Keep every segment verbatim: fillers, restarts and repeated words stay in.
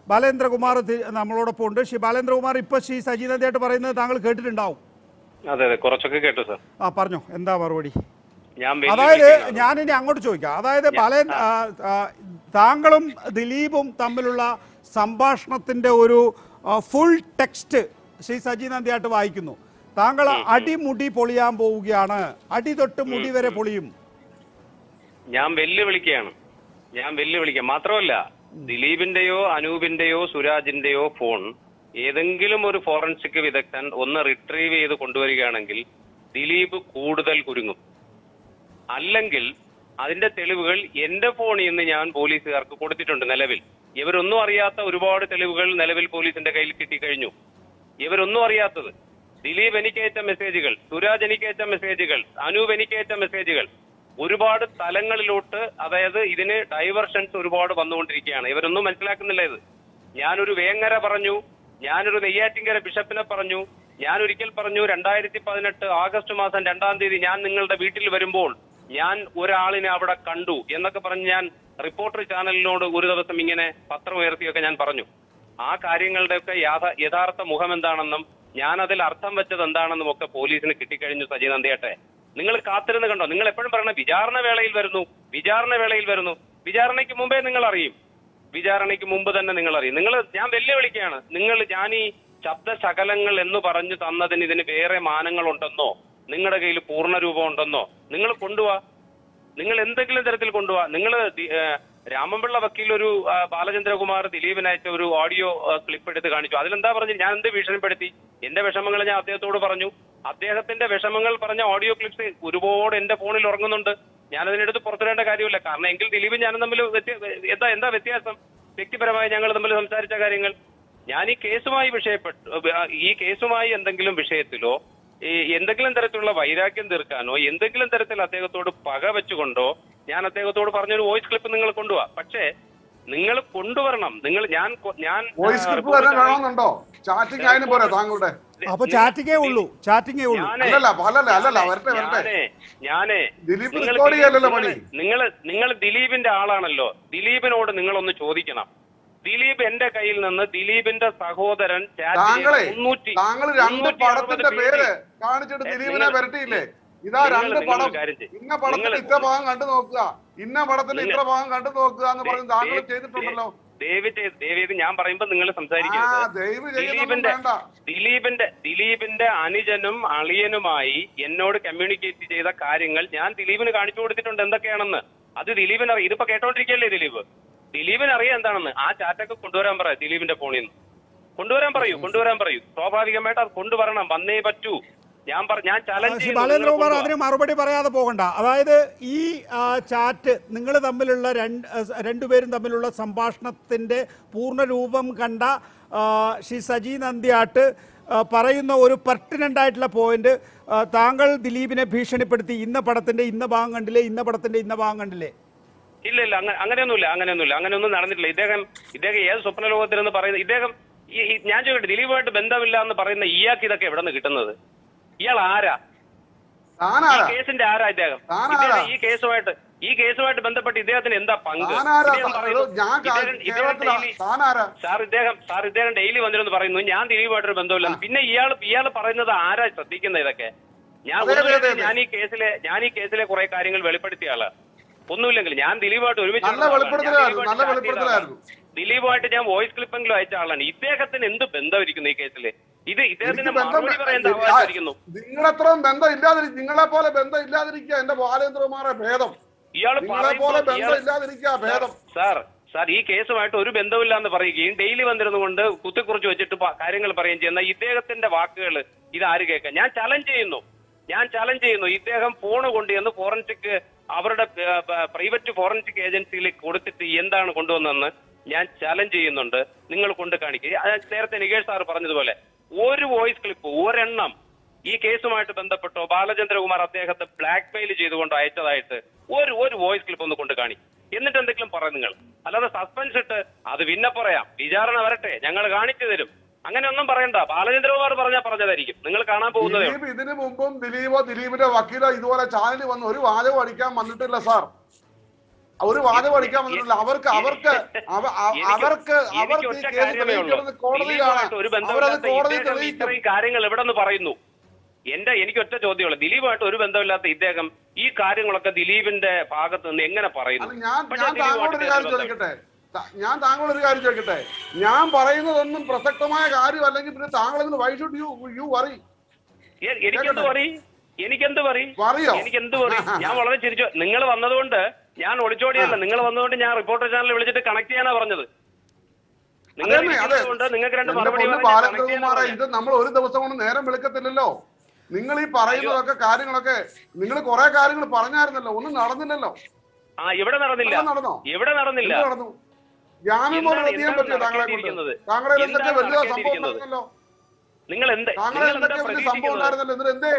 ബാലേന്ദ്രകുമാർ നമ്മളോടൊപ്പം ഉണ്ട്. ശ്രീ ബാലേന്ദ്രകുമാർ, ഇപ്പൊ ശ്രീ സജി നന്ദിയായിട്ട് പറയുന്നത് താങ്കൾ കേട്ടിട്ടുണ്ടാവും. അതെ അതെ കുറച്ചൊക്കെ കേട്ടു സാർ. ആ പറഞ്ഞോ, എന്താ മറുപടി? ഞാൻ അതായത് ഞാനിനി അങ്ങോട്ട് ചോദിക്കാം. അതായത് ബാലേന്ദ്ര താങ്കളും ദിലീപും തമ്മിലുള്ള സംഭാഷണത്തിന്റെ ഒരു ഫുൾ ടെക്സ്റ്റ് ശ്രീ സജി നന്ദിയായിട്ട് വായിക്കുന്നു. താങ്കൾ അടിമുടി പൊളിയാൻ പോവുകയാണ്, അടി തൊട്ട് മുടി വരെ പൊളിയും. ഞാൻ വെല്ലുവിളിക്കുകയാണ്, ഞാൻ വെല്ലുവിളിക്കാം. മാത്രമല്ല, ദിലീപിന്റെയോ അനൂപിന്റെയോ സുരാജിന്റെയോ ഫോൺ ഏതെങ്കിലും ഒരു ഫോറൻസിക് വിദഗ്ധൻ ഒന്ന് റിട്രീവ് ചെയ്ത് കൊണ്ടുവരികയാണെങ്കിൽ ദിലീപ് കൂടുതൽ കുരുങ്ങും. അല്ലെങ്കിൽ അതിന്റെ തെളിവുകൾ എന്റെ ഫോണിൽ നിന്ന് ഞാൻ പോലീസുകാർക്ക് കൊടുത്തിട്ടുണ്ട്. നിലവിൽ ഇവരൊന്നും അറിയാത്ത ഒരുപാട് തെളിവുകൾ നിലവിൽ പോലീസിന്റെ കയ്യിൽ കിട്ടിക്കഴിഞ്ഞു. ഇവരൊന്നും അറിയാത്തത് ദിലീപ് എനിക്കയച്ച മെസ്സേജുകൾ, സുരാജ് എനിക്കയച്ച മെസ്സേജുകൾ, അനൂപ് എനിക്കയച്ച മെസ്സേജുകൾ, ഒരുപാട് തലങ്ങളിലോട്ട്, അതായത് ഇതിന് ഡൈവർഷൻസ് ഒരുപാട് വന്നുകൊണ്ടിരിക്കുകയാണ്. ഇവരൊന്നും മനസ്സിലാക്കുന്നില്ല ഇത്. ഞാനൊരു വേങ്ങര പറഞ്ഞു, ഞാനൊരു നെയ്യാറ്റിങ്കര ബിഷപ്പിനെ പറഞ്ഞു, ഞാൻ ഒരിക്കൽ പറഞ്ഞു രണ്ടായിരത്തി പതിനെട്ട് ആഗസ്റ്റ് മാസം രണ്ടാം തീയതി ഞാൻ നിങ്ങളുടെ വീട്ടിൽ വരുമ്പോൾ ഞാൻ ഒരാളിനെ അവിടെ കണ്ടു എന്നൊക്കെ പറഞ്ഞ് ഞാൻ റിപ്പോർട്ടർ ചാനലിനോട് ഒരു ദിവസം ഇങ്ങനെ പത്രം ഉയർത്തിയൊക്കെ ഞാൻ പറഞ്ഞു. ആ കാര്യങ്ങളുടെയൊക്കെ യഥാർത്ഥ മുഖം എന്താണെന്നും ഞാൻ അതിൽ അർത്ഥം വെച്ചത് എന്താണെന്നും ഒക്കെ പോലീസിന് കിട്ടിക്കഴിഞ്ഞു. സജി നന്ദിയാട്ടെ, നിങ്ങൾ കാത്തിരുന്ന് കണ്ടോ? നിങ്ങൾ എപ്പോഴും പറയണ വിചാരണ വേളയിൽ വരുന്നു, വിചാരണ വേളയിൽ വരുന്നു. വിചാരണയ്ക്ക് മുമ്പേ നിങ്ങൾ അറിയും, വിചാരണയ്ക്ക് മുമ്പ് തന്നെ നിങ്ങൾ അറിയും. നിങ്ങൾ, ഞാൻ വെല്ലുവിളിക്കുകയാണ്, നിങ്ങൾ ഞാൻ ഈ ശബ്ദശകലങ്ങൾ എന്ന് പറഞ്ഞു തന്നതിന് ഇതിന് വേറെ മാനങ്ങളുണ്ടെന്നോ, നിങ്ങളുടെ കയ്യിൽ പൂർണ്ണരൂപം ഉണ്ടെന്നോ നിങ്ങൾ കൊണ്ടുപോവാ. നിങ്ങൾ എന്തെങ്കിലും തരത്തിൽ കൊണ്ടുപോവാ. നിങ്ങൾ രാമൻപിള്ള വക്കീൽ ഒരു ബാലചന്ദ്രകുമാർ ദിലീപിന് അയച്ച ഒരു ഓഡിയോ ക്ലിപ്പ് എടുത്ത് കാണിച്ചു. അതിലെന്താ പറഞ്ഞു? ഞാൻ എന്ത് ഭീഷണിപ്പെടുത്തി? എന്റെ വിഷമങ്ങൾ ഞാൻ അദ്ദേഹത്തോട് പറഞ്ഞു. അദ്ദേഹത്തിന്റെ വിഷമങ്ങൾ പറഞ്ഞ ഓഡിയോ ക്ലിപ്സ് ഒരുപാട് എന്റെ ഫോണിൽ ഉറങ്ങുന്നുണ്ട്. ഞാനതിനെടുത്ത് പുറത്തിടേണ്ട കാര്യമില്ല. കാരണം എങ്കിൽ ദിലീപും ഞാനും തമ്മിൽ എന്താ എന്താ വ്യത്യാസം? വ്യക്തിപരമായി ഞങ്ങൾ തമ്മിൽ സംസാരിച്ച കാര്യങ്ങൾ. ഞാൻ ഈ കേസുമായി വിഷയപ്പെട്ടു, ഈ കേസുമായി എന്തെങ്കിലും വിഷയത്തിലോ എന്തെങ്കിലും തരത്തിലുള്ള വൈരാഗ്യം തീർക്കാനോ എന്തെങ്കിലും തരത്തിൽ അദ്ദേഹത്തോട് പക വെച്ചുകൊണ്ടോ ഞാൻ അദ്ദേഹത്തോട് പറഞ്ഞൊരു വോയിസ് ക്ലിപ്പ് നിങ്ങൾ കൊണ്ടുപോവാ. പക്ഷേ നിങ്ങൾ കൊണ്ടുവരണം. നിങ്ങൾ ഞാൻ ഞാൻ ഞാനേ നിങ്ങൾ നിങ്ങൾ ദിലീപിന്റെ ആളാണല്ലോ. ദിലീപിനോട് നിങ്ങളൊന്ന് ചോദിക്കണം. ദിലീപ് എന്റെ കയ്യിൽ നിന്ന് ദിലീപിന്റെ സഹോദരൻ മുന്നൂറ്റി ദിലീപിനെ വരട്ടിയില്ലേ? ഇതാ രണ്ട് പടം, ഇന്ന പടത്തിൽ ഇത്ര ഭാഗം കണ്ടു നോക്കുക, ഇന്ന പടത്തിൽ ഇത്ര ഭാഗം കണ്ടു നോക്കുക എന്ന് പറഞ്ഞ് താങ്കൾ ചെയ്തിട്ടുണ്ടല്ലോ. ദയവ് ചെയ്ത് ദയവ് ചെയ്ത് ഞാൻ പറയുമ്പോ നിങ്ങൾ സംസാരിക്കരുത്. ദിലീപിന്റെ ദിലീപിന്റെ ദിലീപിന്റെ അനുജനും അളിയനുമായി എന്നോട് കമ്മ്യൂണിക്കേറ്റ് ചെയ്ത കാര്യങ്ങൾ ഞാൻ ദിലീപിന് കാണിച്ചു കൊടുത്തിട്ടുണ്ട് എന്തൊക്കെയാണെന്ന്. അത് ദിലീപിന് അറിയാം. ഇതിപ്പോ കേട്ടോണ്ടിരിക്കല്ലേ ദിലീപ്? ദിലീപിന് അറിയാം എന്താണെന്ന്. ആ ചാറ്റൊക്കെ കൊണ്ടുവരാൻ പറ, ദിലീപിന്റെ ഫോണിൽ നിന്ന് കൊണ്ടുവരാൻ പറയൂ, കൊണ്ടുവരാൻ പറയൂ. സ്വാഭാവികമായിട്ട് അത് കൊണ്ടുവരണം, വന്നേ പറ്റൂ. ഞാൻ ഞാൻ ചലഞ്ച് ബാലേന്ദ്രകുമാർ അതിന് മറുപടി പറയാതെ പോകണ്ട. അതായത് ഈ ചാറ്റ് നിങ്ങൾ തമ്മിലുള്ള രണ്ട് രണ്ടുപേരും തമ്മിലുള്ള സംഭാഷണത്തിന്റെ പൂർണ്ണരൂപം കണ്ട ശ്രീ സജി നന്ദിയാട്ട് പറയുന്ന ഒരു പെർട്ടിനന്റ് ആയിട്ടുള്ള പോയിന്റ്, താങ്കൾ ദിലീപിനെ ഭീഷണിപ്പെടുത്തി ഇന്ന പടത്തിന്റെ ഇന്ന ഭാഗം കണ്ടില്ലേ, ഇന്ന പടത്തിന്റെ ഇന്ന ഭാഗം കണ്ടില്ലേ? ഇല്ല ഇല്ല അങ്ങനെ അങ്ങനെയൊന്നുമില്ല അങ്ങനെയൊന്നുമില്ല അങ്ങനെയൊന്നും നടന്നിട്ടില്ല. ഇദ്ദേഹം ഇദ്ദേഹം ഏത് സ്വപ്ന ലോകത്തിലെന്ന് പറയുന്നത്? ഇദ്ദേഹം ഞാൻ ചോദിക്കട്ടെ, ദിലീപുമായിട്ട് ബന്ധമില്ല എന്ന് പറയുന്ന ഇയാൾക്ക് ഇതൊക്കെ എവിടെ നിന്ന് കിട്ടുന്നത്? ഇയാൾ ആരാ? ഈ കേസിന്റെ ആരാ ഇദ്ദേഹം? ഈ കേസുമായിട്ട് ഈ കേസുമായിട്ട് ബന്ധപ്പെട്ട് ഇദ്ദേഹത്തിന് എന്താ പങ്ക്? സാർ ഇദ്ദേഹം സാർ ഇദ്ദേഹം ഡെയിലി വന്നിരുന്നു പറയുന്നു ഞാൻ ദിലീപുമായിട്ടൊരു ബന്ധമില്ല. പിന്നെ ഇയാൾ ഇയാൾ പറയുന്നത് ആരാ ശ്രദ്ധിക്കുന്നത് ഇതൊക്കെ? ഞാൻ ഞാൻ ഈ കേസിലെ ഞാൻ ഈ കേസിലെ കുറെ കാര്യങ്ങൾ വെളിപ്പെടുത്തിയ ആളാ. ഒന്നുമില്ലെങ്കിൽ ഞാൻ ദിലീപുമായിട്ട് ഒരുമിച്ച് ദിലീപുമായിട്ട് ഞാൻ വോയിസ് ക്ലിപ്പെങ്കിലും അയച്ച ആളാണ്. ഇദ്ദേഹത്തിന് എന്ത് ബന്ധമായിരിക്കുന്നു ഈ കേസില്? ഇത് ഇദ്ദേഹത്തിന് മറുപടി പറയാൻ ആവശ്യമായിരിക്കുന്നു. നിങ്ങളെത്രയും ബന്ധം ഇല്ലാതെ നിങ്ങളെ പോലെ ബന്ധം ഇല്ലാതിരിക്കുക എന്റെ ബാലേന്ദ്രകുമാറെ ഭേദം. ഇയാള് ഭേദം സാർ സാർ ഈ കേസുമായിട്ട് ഒരു ബന്ധമില്ല എന്ന് പറയുകയും ഡെയിലി വന്നിരുന്നുകൊണ്ട് കുത്തിക്കുറിച്ച് വെച്ചിട്ട് കാര്യങ്ങൾ പറയുകയും ചെയ്യുന്ന ഇദ്ദേഹത്തിന്റെ വാക്കുകൾ ഇത് ആര് കേൾക്കാം? ഞാൻ ചലഞ്ച് ചെയ്യുന്നു ഞാൻ ചലഞ്ച് ചെയ്യുന്നു ഇദ്ദേഹം ഫോണ് കൊണ്ടുവന്ന് ഫോറൻസിക് അവരുടെ പ്രൈവറ്റ് ഫോറൻസിക് ഏജൻസിയിലേക്ക് കൊടുത്തിട്ട് എന്താണ് കൊണ്ടുവന്നതെന്ന് ഞാൻ ചലഞ്ച് ചെയ്യുന്നുണ്ട്. നിങ്ങൾ കൊണ്ട് കാണിക്കുക. നേരത്തെ നികേഷ് സാർ പറഞ്ഞതുപോലെ ഒരു വോയിസ് ക്ലിപ്പ് ഒരെണ്ണം ഈ കേസുമായിട്ട് ബന്ധപ്പെട്ടോ ബാലചന്ദ്രകുമാർ അദ്ദേഹത്തെ ബ്ലാക്ക് മെയിൽ ചെയ്തുകൊണ്ട് അയച്ചതായിട്ട് ഒരു ഒരു വോയിസ് ക്ലിപ്പ് ഒന്ന് കൊണ്ട് കാണി. എന്നിട്ട് എന്തെങ്കിലും പറയും നിങ്ങൾ. അല്ലാതെ സസ്പെൻസ് ഇട്ട് അത് പിന്നെ പറയാം, വിചാരണ വരട്ടെ, ഞങ്ങൾ കാണിച്ചു തരും, അങ്ങനെ ഒന്നും പറയണ്ട. ബാലചന്ദ്രകുമാർ പറഞ്ഞാൽ പറഞ്ഞതായിരിക്കും, നിങ്ങൾ കാണാൻ പോകുന്നത്. ഇതിനു മുമ്പും ദിലീപോ ദിലീപിന്റെ വക്കീലോ ഇതുപോലെ ചാനലിൽ വന്ന് ഒരു വാചകം അടിക്കാൻ വന്നിട്ടില്ല സാർ. ഒരു വാദം പഠിക്കാൻ വന്നിട്ടില്ല. അവർക്ക് അവർക്ക് അവർക്ക് അവർക്ക് ഈ കേസ് തെളിയിക്കുന്നത് കോടതിയിലാണ്. അവരത് കോടതി തെളിയിക്കും. കാര്യങ്ങൾ എവിടെ നിന്ന് പറയുന്നു? എന്റെ എനിക്ക് ഒറ്റ ചോദ്യമുള്ളൂ. ദിലീപുമായിട്ട് ഒരു ബന്ധമില്ലാത്ത ഇദ്ദേഹം ഈ കാര്യങ്ങളൊക്കെ ദിലീപിന്റെ ഭാഗത്ത് നിന്ന് എങ്ങനെ പറയുന്നു? ഞാൻ ഞാൻ താങ്കളോട് ഒരു കാര്യം ചോദിക്കട്ടെ ഞാൻ താങ്കളോട് ഒരു കാര്യം ചോദിക്കട്ടെ ഞാൻ പറയുന്നതൊന്നും പ്രസക്തമായ കാര്യം അല്ലെങ്കിൽ പിന്നെ താങ്കൾ why should you you worry? എനിക്കെന്ത് വറി? എനിക്കെന്ത് വറി? എനിക്കെന്ത് വറി? ഞാൻ വളരെ ചിരിച്ചു. നിങ്ങൾ വന്നതുകൊണ്ട് ഞാൻ ഒളിച്ചോടിയല്ല. നിങ്ങൾ വന്നതുകൊണ്ട് ഞാൻ റിപ്പോർട്ടർ ചാനൽ വിളിച്ചിട്ട് കണക്ട് ചെയ്യാനാ പറഞ്ഞത്. നിങ്ങൾക്ക് രണ്ട് മറുപടി. ബാലകൃഷ്ണകുമാറെ, ഇത് നമ്മൾ ഒരു ദിവസം കൊണ്ട് നേരം വിളിക്കത്തില്ലല്ലോ. നിങ്ങൾ ഈ പറയുന്നതൊക്കെ കാര്യങ്ങളൊക്കെ നിങ്ങൾ കുറെ കാര്യങ്ങൾ പറഞ്ഞായിരുന്നല്ലോ, ഒന്നും നടന്നില്ലല്ലോ. ആ ഇവിടെ നടന്നില്ല. നടന്നോ? എവിടെ നടന്നില്ല? നടന്നു. ജാമ്യം പോലും ചെയ്യാൻ പറ്റിയോ താങ്കളെ കൊണ്ട്? താങ്കളെ എന്തൊക്കെ വലിയ സംഭവം ഉണ്ടായിരുന്നല്ലോ. നിങ്ങൾ എന്ത് താങ്കളെ എന്തൊക്കെ വലിയ സംഭവം ഉണ്ടായിരുന്നല്ലോ. എന്നിട്ട് എന്തേ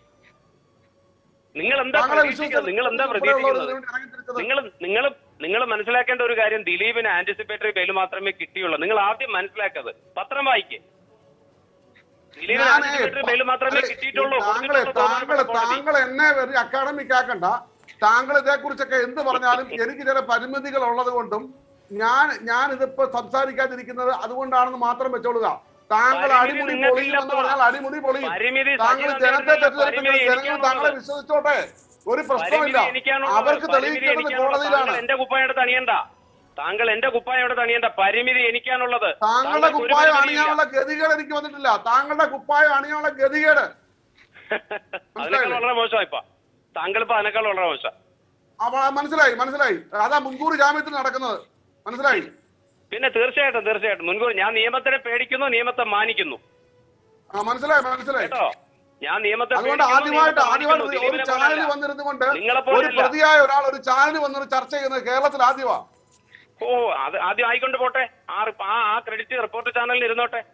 നിങ്ങൾ എന്താ പ്രതീക്ഷിക്കുന്നത്? നിങ്ങൾ എന്താ പ്രതീക്ഷിക്കുന്നത്? നിങ്ങൾ നിങ്ങൾ നിങ്ങൾ മനസ്സിലാക്കേണ്ട ഒരു കാര്യം, ദിലീപിന് ആന്റിസിപ്പേറ്ററി ബെയിൽ മാത്രമേ കിട്ടിയുള്ളൂ. നിങ്ങൾ ആദ്യം മനസ്സിലാക്കത്. പത്രം വായിക്കേ. ദിലീപിന് ആന്റിസിപ്പേറ്ററി ബെയിൽ മാത്രമേ കിട്ടിയിട്ടുള്ളൂ. താങ്കൾ താങ്കൾ താങ്കൾ എന്നെ ഒരു അക്കാഡമിക് ആക്കണ്ട. താങ്കൾ ഇതേക്കുറിച്ചൊക്കെ എന്ത് പറഞ്ഞാലും എനിക്ക് ചില പരിമിതികൾ ഉള്ളത് കൊണ്ടും ഞാൻ ഞാൻ ഇതിപ്പോ സംസാരിക്കാതിരിക്കുന്നത് അതുകൊണ്ടാണെന്ന് മാത്രം വെച്ചോളുക. താങ്കൾ അടിമുടി പൊളിയും എന്ന് പറഞ്ഞാൽ അടിമുടി പൊളിയും. താങ്കൾ ജനത്തെ തെറ്റിദ്ധരിപ്പിക്കുന്ന ജനങ്ങൾ താങ്കളെ വിശ്വസിച്ചോട്ടെ, ഒരു പ്രശ്നമില്ല. അവർക്ക് തെളിയിക്കേണ്ടത് കോടതിയിലാണ്. എന്റെ കുപ്പായോട് തണിയണ്ട. താങ്കൾ എന്റെ കുപ്പായോട് തണിയണ്ട. പരിമിതി എനിക്കാണുള്ളത്. താങ്കളുടെ കുപ്പായം അണിയാനുള്ള ഗതികേട് എനിക്ക് വന്നിട്ടില്ല. താങ്കളുടെ കുപ്പായം അണിയാനുള്ള ഗതികേട് അതിനേക്കാൾ വളരെ മോശമായി. ഇപ്പൊ താങ്കൾ ഇപ്പൊ അതിനേക്കാൾ വളരെ മോശം. മനസ്സിലായി മനസ്സിലായി അതാ മുൻകൂർ ജാമ്യത്തിൽ നടക്കുന്നത്. മനസ്സിലായി? പിന്നെ തീർച്ചയായിട്ടും തീർച്ചയായിട്ടും മുൻകൂർ. ഞാൻ നിയമത്തിനെ പേടിക്കുന്നു, നിയമത്തെ മാനിക്കുന്നു. മനസ്സിലായി മനസ്സിലായി കേട്ടോ? ഞാൻ നിയമത്തെ അതുകൊണ്ട് ആദ്യമായിട്ട് ആദ്യമായിട്ട് ഒരു ചാനൽ വന്നിരുന്നുകൊണ്ട് ഒരു പ്രതിയായ ഒരാൾ ഒരു ചാനൽ വന്നൊരു ചർച്ച ചെയ്യുന്നത് കേരളത്തിൽ ആദ്യമാ. ഓ അത് ആദ്യം ആയിക്കൊണ്ട് പോട്ടെ. ആ ആ ക്രെഡിറ്റ് റിപ്പോർട്ടർ ചാനലിൽ ഇരുന്നോട്ടെ.